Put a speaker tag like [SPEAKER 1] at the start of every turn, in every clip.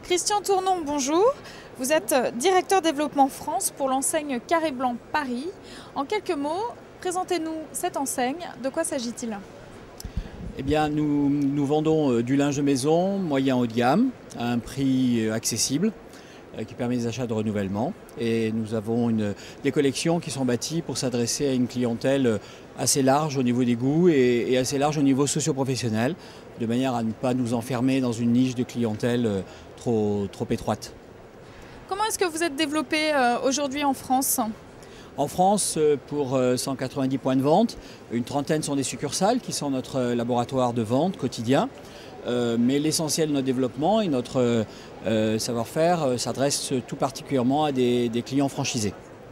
[SPEAKER 1] Christian Tournon, bonjour. Vous êtes directeur développement France pour l'enseigne Carré Blanc Paris. En quelques mots, présentez-nous cette enseigne. De quoi s'agit-il ?
[SPEAKER 2] Eh bien, nous vendons du linge de maison moyen haut de gamme à un prix accessible qui permet des achats de renouvellement. Et nous avons des collections qui sont bâties pour s'adresser à une clientèle assez large au niveau des goûts et assez large au niveau socio-professionnel, de manière à ne pas nous enfermer dans une niche de clientèle trop étroite.
[SPEAKER 1] Comment est-ce que vous êtes développé aujourd'hui en France ?
[SPEAKER 2] En France, pour 190 points de vente, une trentaine sont des succursales qui sont notre laboratoire de vente quotidien. Mais l'essentiel de notre développement et notre savoir-faire s'adresse tout particulièrement à des clients franchisés.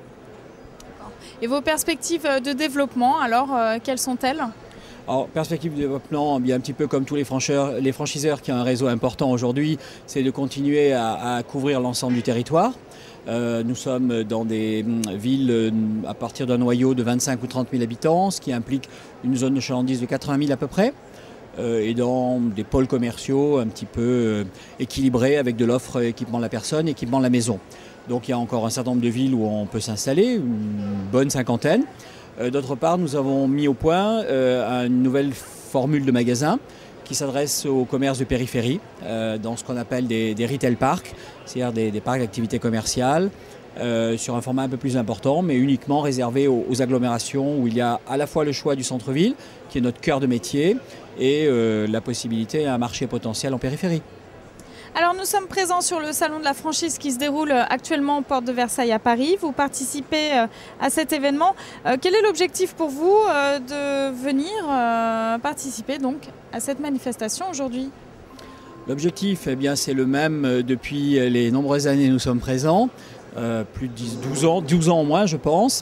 [SPEAKER 1] Et vos perspectives de développement, alors, quelles sont-elles ?
[SPEAKER 2] Alors, perspective de développement, bien un petit peu comme tous les franchiseurs qui ont un réseau important aujourd'hui, c'est de continuer à couvrir l'ensemble du territoire. Nous sommes dans des villes à partir d'un noyau de 25 ou 30 000 habitants, ce qui implique une zone de chalandise de 80 000 à peu près, et dans des pôles commerciaux un petit peu équilibrés avec de l'offre équipement de la personne, équipement de la maison. Donc il y a encore un certain nombre de villes où on peut s'installer, une bonne cinquantaine. D'autre part, nous avons mis au point une nouvelle formule de magasin qui s'adresse au commerce de périphérie, dans ce qu'on appelle des retail parks, c'est-à-dire des parcs d'activités commerciales, sur un format un peu plus important, mais uniquement réservé aux agglomérations où il y a à la fois le choix du centre-ville, qui est notre cœur de métier, et la possibilité à un marché potentiel en périphérie.
[SPEAKER 1] Alors nous sommes présents sur le salon de la franchise qui se déroule actuellement aux portes de Versailles à Paris. Vous participez à cet événement. Quel est l'objectif pour vous de venir participer donc à cette manifestation aujourd'hui ?
[SPEAKER 2] L'objectif, eh bien, c'est le même depuis les nombreuses années où nous sommes présents, plus de 12 ans au moins je pense.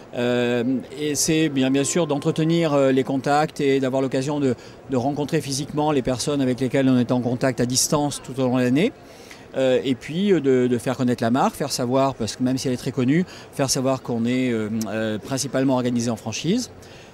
[SPEAKER 2] Et c'est bien sûr d'entretenir les contacts et d'avoir l'occasion de rencontrer physiquement les personnes avec lesquelles on est en contact à distance tout au long de l'année. Et puis de faire connaître la marque, faire savoir, parce que même si elle est très connue, faire savoir qu'on est principalement organisé en franchise.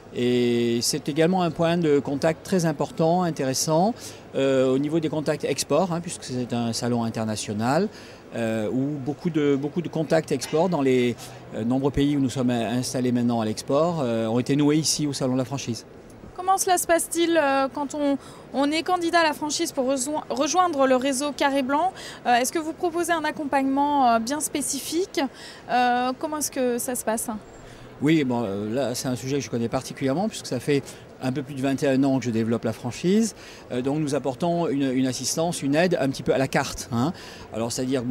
[SPEAKER 2] Et c'est également un point de contact très important, intéressant, au niveau des contacts export, puisque c'est un salon international, où beaucoup de contacts export dans les nombreux pays où nous sommes installés maintenant à l'export ont été noués ici au salon de la franchise.
[SPEAKER 1] Comment cela se passe-t-il quand on est candidat à la franchise pour rejoindre le réseau Carré Blanc ? Est-ce que vous proposez un accompagnement bien spécifique ? Comment est-ce que ça se passe ?
[SPEAKER 2] Oui, bon, là c'est un sujet que je connais particulièrement puisque ça fait un peu plus de 21 ans que je développe la franchise. Donc nous apportons une assistance, une aide un petit peu à la carte. Alors c'est-à-dire,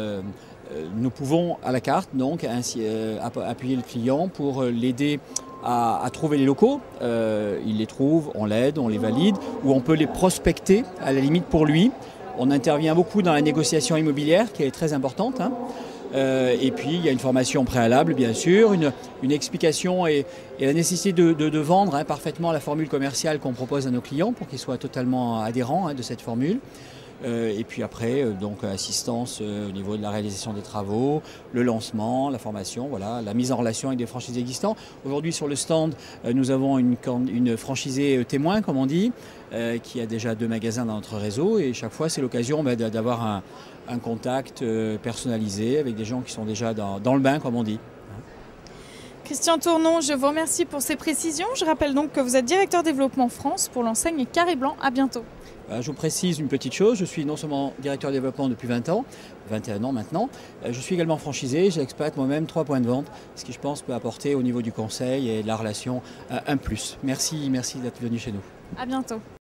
[SPEAKER 2] nous pouvons à la carte donc appuyer le client pour l'aider à trouver les locaux. Il les trouve, on l'aide, on les valide, ou on peut les prospecter à la limite pour lui. On intervient beaucoup dans la négociation immobilière qui est très importante. Et puis il y a une formation préalable bien sûr, une explication et la nécessité de vendre parfaitement la formule commerciale qu'on propose à nos clients pour qu'ils soient totalement adhérents de cette formule. Et puis après, donc assistance au niveau de la réalisation des travaux, le lancement, la formation, voilà, la mise en relation avec des franchisés existants. Aujourd'hui sur le stand, nous avons une franchisée témoin, comme on dit, qui a déjà 2 magasins dans notre réseau. Et chaque fois, c'est l'occasion d'avoir un contact personnalisé avec des gens qui sont déjà dans le bain, comme on dit.
[SPEAKER 1] Christian Tournon, je vous remercie pour ces précisions. Je rappelle donc que vous êtes directeur développement France pour l'enseigne Carré Blanc. À bientôt.
[SPEAKER 2] Je vous précise une petite chose, je suis non seulement directeur développement depuis 20 ans, 21 ans maintenant, je suis également franchisé, j'exploite moi-même 3 points de vente, ce qui je pense peut apporter au niveau du conseil et de la relation un plus. Merci d'être venu chez nous.
[SPEAKER 1] À bientôt.